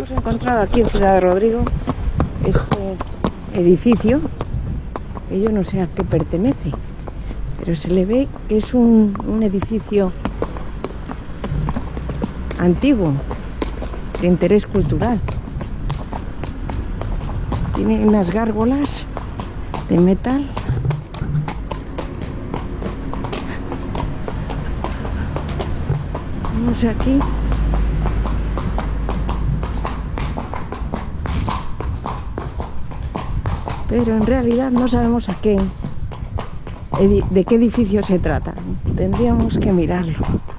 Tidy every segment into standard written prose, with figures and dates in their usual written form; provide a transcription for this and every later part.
Hemos encontrado aquí en Ciudad Rodrigo este edificio, que yo no sé a qué pertenece, pero se le ve que es un edificio antiguo, de interés cultural. Tiene unas gárgolas de metal. Vamos aquí. Pero en realidad no sabemos de qué edificio se trata. Tendríamos que mirarlo.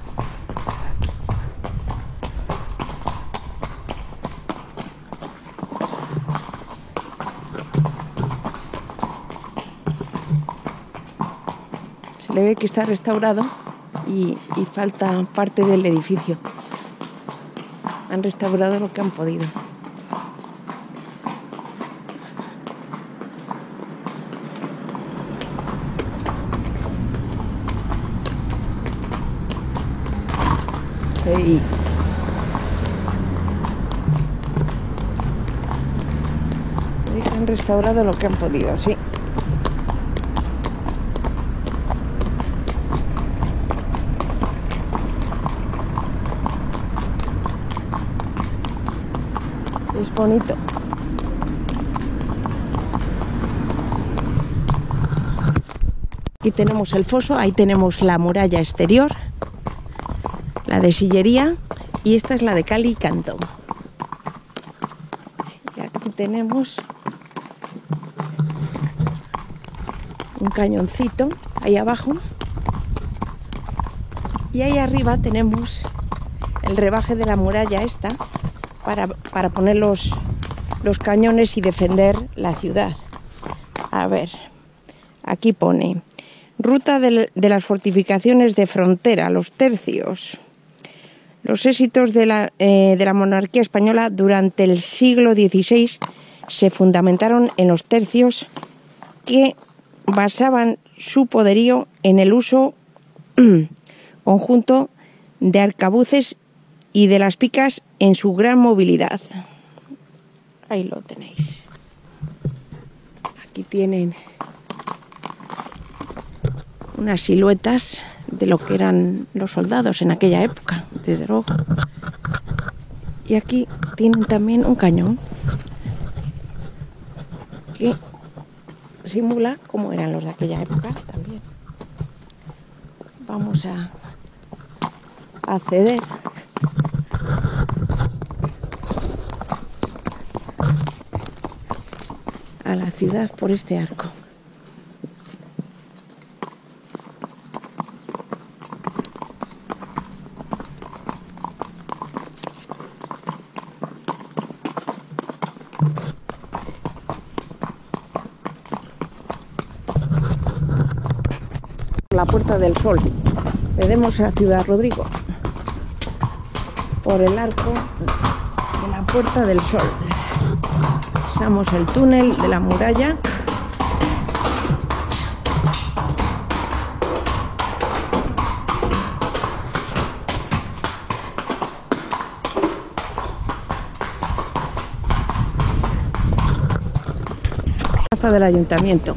Se le ve que está restaurado y falta parte del edificio. Han restaurado lo que han podido. Hey. Han restaurado lo que han podido, sí. Es bonito. Aquí tenemos el foso, ahí tenemos la muralla exterior, la de sillería, y esta es la de cal y canto. Y aquí tenemos un cañoncito ahí abajo, y ahí arriba tenemos el rebaje de la muralla esta para poner los cañones y defender la ciudad. A ver, aquí pone ruta de las fortificaciones de frontera, los tercios. Los éxitos de la monarquía española durante el siglo XVI se fundamentaron en los tercios, que basaban su poderío en el uso conjunto de arcabuces y de las picas en su gran movilidad. Ahí lo tenéis. Aquí tienen unas siluetas de lo que eran los soldados en aquella época, desde luego. Y aquí tienen también un cañón que simula cómo eran los de aquella época también. Vamos a acceder a la ciudad por este arco. La Puerta del Sol. Tenemos a Ciudad Rodrigo por el arco de la Puerta del Sol. Pasamos el túnel de la muralla. Plaza del Ayuntamiento.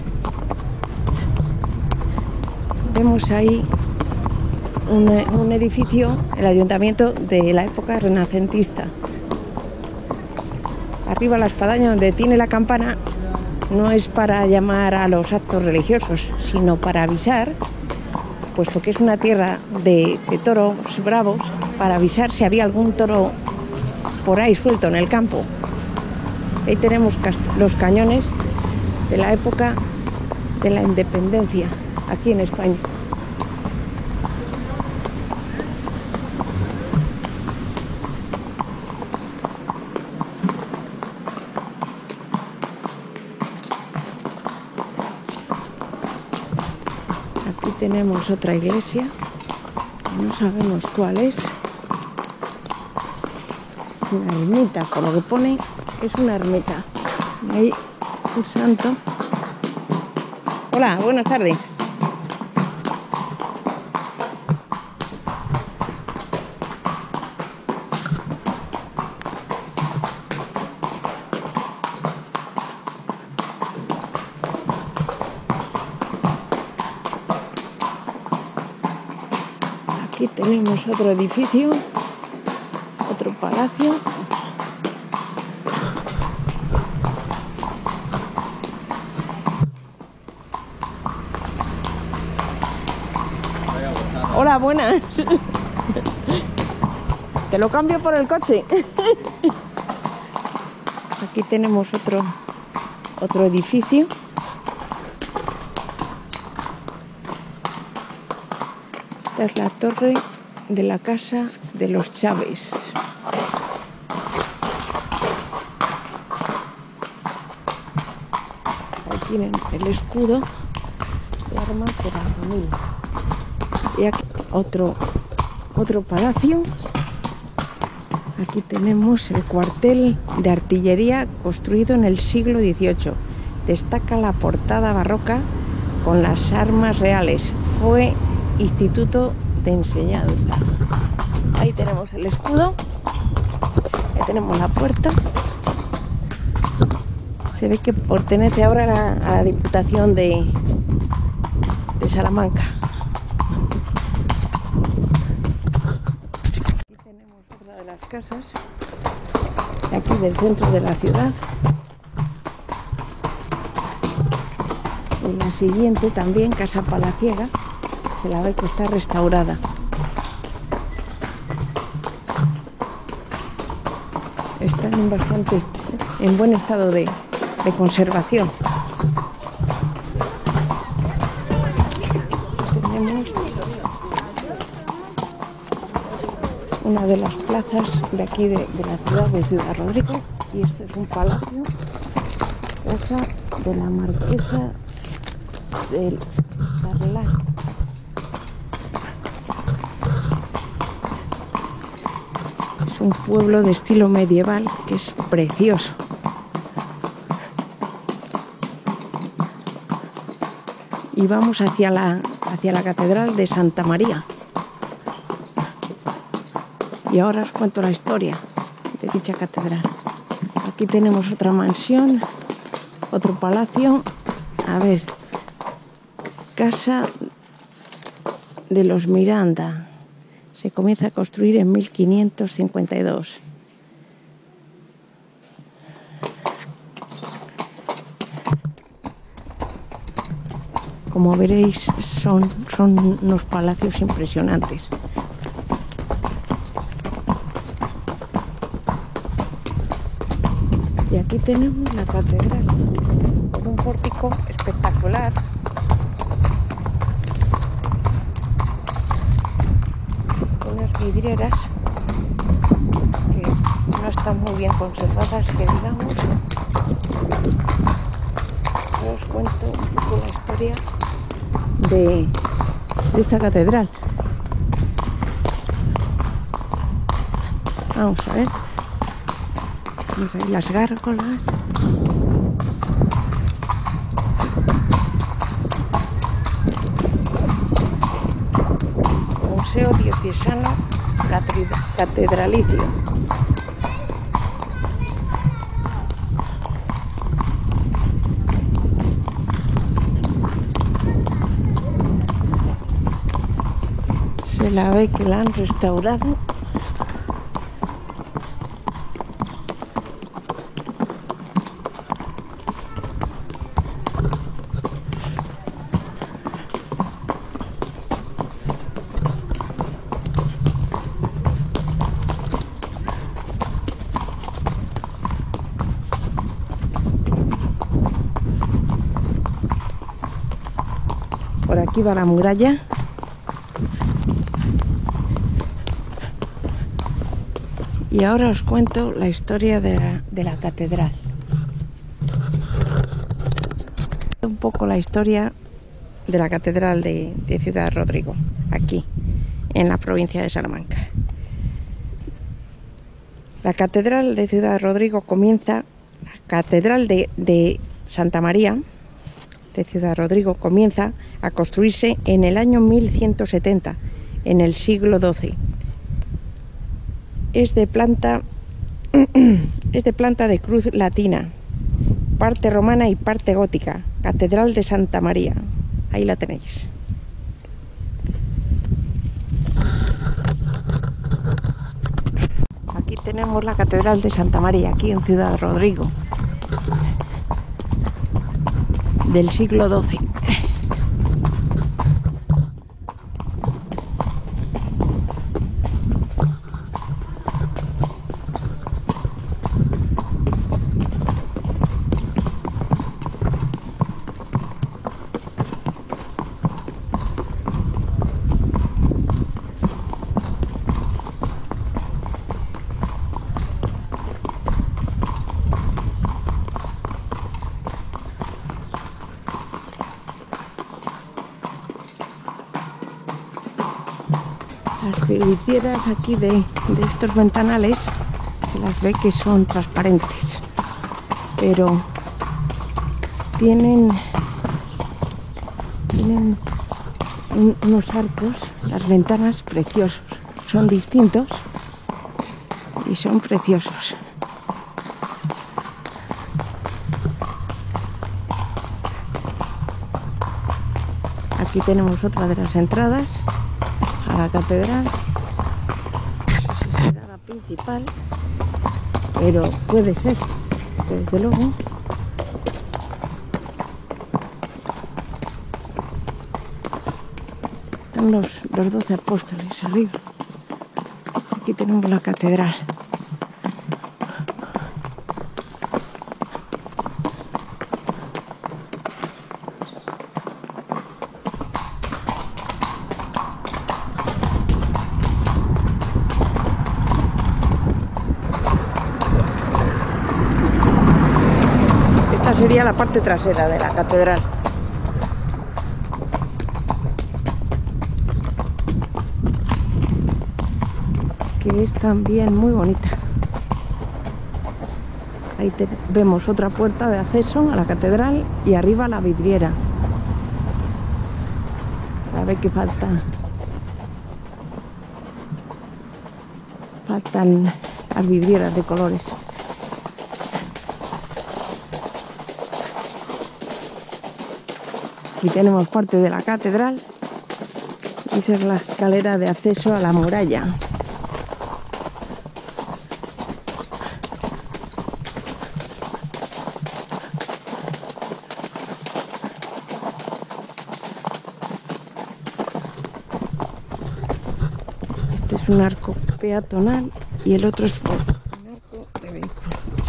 Vemos ahí un edificio, el ayuntamiento de la época renacentista. Arriba la espadaña donde tiene la campana no es para llamar a los actos religiosos, sino para avisar, puesto que es una tierra de toros bravos, para avisar si había algún toro por ahí suelto en el campo. Ahí tenemos los cañones de la época de la independencia aquí en España. Aquí tenemos otra iglesia, no sabemos cuál es. Una ermita, por lo que pone, es una ermita. Ahí un santo. Hola, buenas tardes. Aquí tenemos otro edificio, otro palacio. Hola, buenas. Te lo cambio por el coche. Aquí tenemos otro edificio. Esta es la torre de la casa de los Chávez. Ahí tienen el escudo de armas de la familia. Y aquí otro palacio. Aquí tenemos el cuartel de artillería construido en el siglo XVIII. Destaca la portada barroca con las armas reales. Fue instituto de enseñanza. Ahí tenemos el escudo. Ahí tenemos la puerta. Se ve que pertenece ahora a la Diputación de Salamanca. Aquí tenemos otra de las casas de aquí del centro de la ciudad. Y la siguiente también, casa palaciega, se la ve que está restaurada. Están en buen estado de conservación. Tenemos una de las plazas de aquí de la ciudad de Ciudad Rodrigo, y este es un palacio, casa de la marquesa del Carlán. Es un pueblo de estilo medieval que es precioso. Y vamos hacia la Catedral de Santa María. Y ahora os cuento la historia de dicha catedral. Aquí tenemos otra mansión, otro palacio. A ver, casa de los Miranda. Se comienza a construir en 1552. Como veréis, son unos palacios impresionantes. Y aquí tenemos la catedral, con un pórtico espectacular. Unas vidrieras que no están muy bien conservadas, que digamos. Yo os cuento un poco la historia de esta catedral. Vamos a ver. Vamos a ver las gárgolas. Museo Diocesano Catedralicio. Se la ve que la han restaurado. Por aquí va la muralla. Y ahora os cuento la historia de la catedral. Un poco la historia de la catedral de Ciudad Rodrigo, aquí, en la provincia de Salamanca. La catedral de Ciudad Rodrigo comienza, la catedral de Santa María de Ciudad Rodrigo comienza a construirse en el año 1170, en el siglo XII. Es de planta de cruz latina, parte romana y parte gótica. Catedral de Santa María. Ahí la tenéis. tenemos la Catedral de Santa María, aquí en Ciudad Rodrigo, del siglo XII. Las vidrieras aquí de estos ventanales se las ve que son transparentes, pero tienen unos arcos, las ventanas preciosos, son distintos y son preciosos. Aquí tenemos otra de las entradas a la catedral. No sé si será la principal, pero puede ser, desde luego. Están los 12 apóstoles arriba. Aquí tenemos la catedral. Esta sería la parte trasera de la catedral. Que es también muy bonita. Ahí vemos otra puerta de acceso a la catedral y arriba la vidriera. A ver qué faltan las vidrieras de colores. Aquí tenemos parte de la catedral y esa es la escalera de acceso a la muralla. Este es un arco peatonal y el otro es un arco de vehículo.